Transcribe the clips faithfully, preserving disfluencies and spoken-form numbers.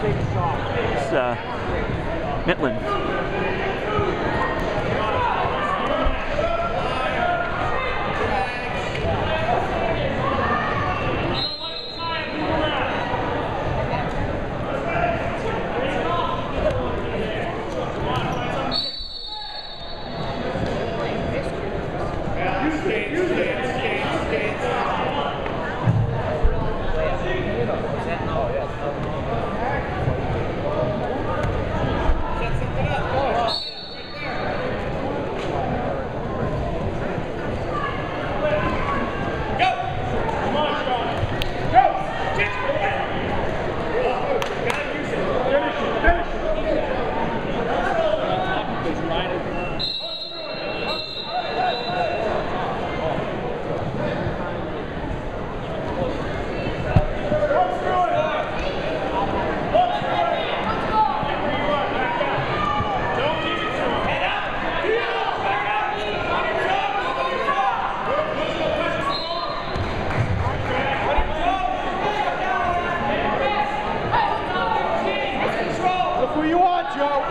It's uh, Midland. Who you want, Joe?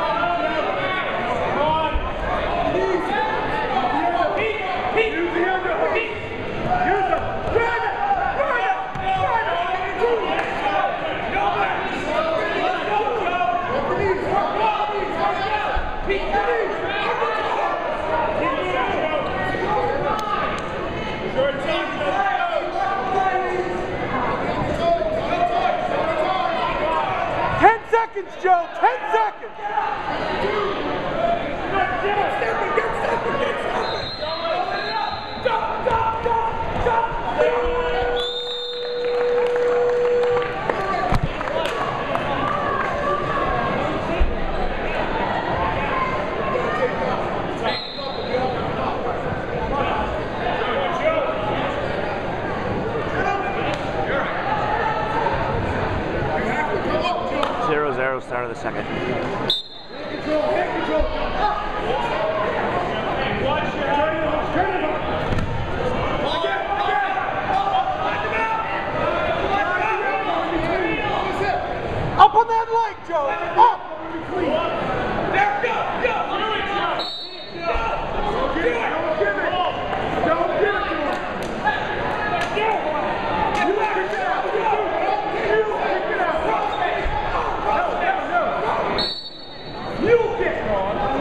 Ten seconds, Joe. Ten seconds. Zero zero, start of the second. Up on that leg, Joe. Up. There, go, go. Don't give it. Don't give it to him. You pick it out. You pick it out. No, no, no. You get it.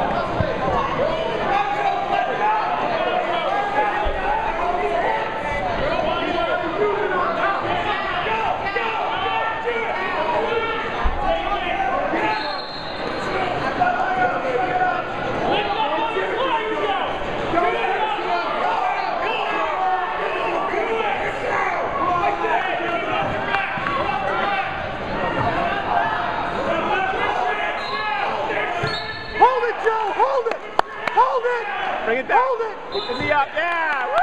Bring it down. Hold it. Put the knee up. Yeah. Woo!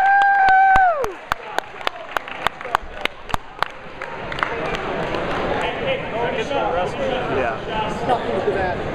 Yeah. Nothing to that.